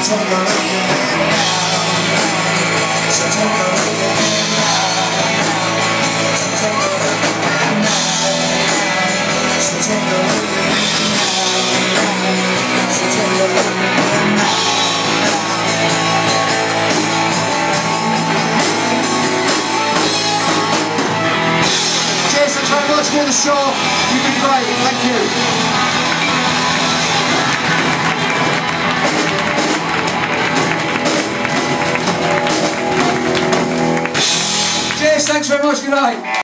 take a look at him now. So take a look at him now. So take a look at him now. So take a look at him now. So take a look at him now. Cheers, thanks very much for the show. You've been great. Thank you. Thanks very much, good night.